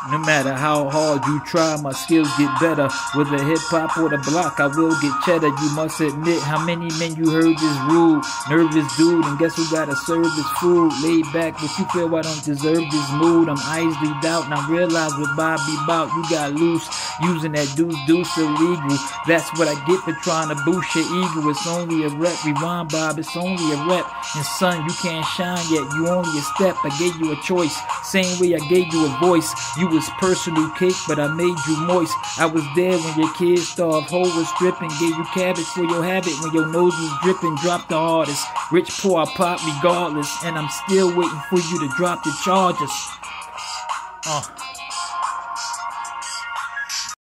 No matter how hard you try, my skills get better. With the hip-hop or the block, I will get cheddar. You must admit how many men you heard is rude. Nervous dude, and guess who gotta serve this food? Laid back, but you feel I don't deserve this mood. I'm easily doubt, now realize what Bobby bout. You got loose, using that deuce illegal. That's what I get for trying to boost your ego. It's only a rep, rewind Bob, it's only a rep. And son, you can't shine yet, you only a step. I gave you a choice, same way I gave you a voice. You was personal cake, but I made you moist. I was there when your kids starved, hoe was stripping. Gave you cabbage for your habit when your nose was dripping. Dropped the hardest, rich, poor, pop regardless. And I'm still waiting for you to drop the charges.